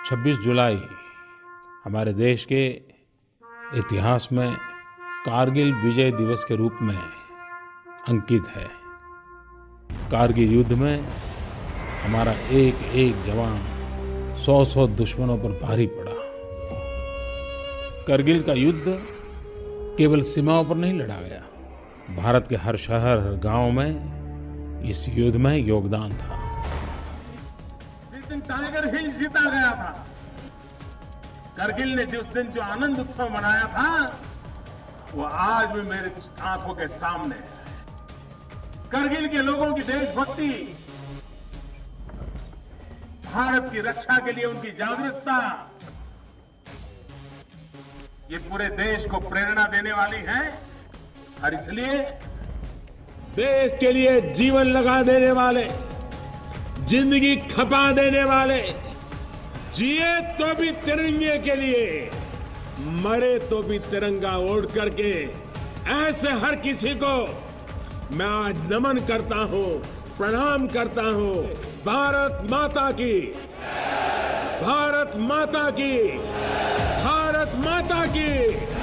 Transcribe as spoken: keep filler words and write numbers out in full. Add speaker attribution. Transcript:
Speaker 1: छब्बीस जुलाई हमारे देश के इतिहास में कारगिल विजय दिवस के रूप में अंकित है। कारगिल युद्ध में हमारा एक एक जवान सौ सौ दुश्मनों पर भारी पड़ा। कारगिल का युद्ध केवल सीमाओं पर नहीं लड़ा गया, भारत के हर शहर हर गांव में इस युद्ध में योगदान था।
Speaker 2: जिस दिन टाइगर हिल जीता गया था, कारगिल ने जिस दिन जो आनंद उत्सव मनाया था, वो आज भी मेरे आंखों के सामने है। कारगिल के लोगों की देशभक्ति, भारत की रक्षा के लिए उनकी जागरूकता, ये पूरे देश को प्रेरणा देने वाली है। और इसलिए
Speaker 3: देश के लिए जीवन लगा देने वाले, जिंदगी खपा देने वाले, जिए तो भी तिरंगे के लिए, मरे तो भी तिरंगा ओढ़ करके, ऐसे हर किसी को मैं आज नमन करता हूं, प्रणाम करता हूं। भारत माता की, भारत माता की, भारत माता की।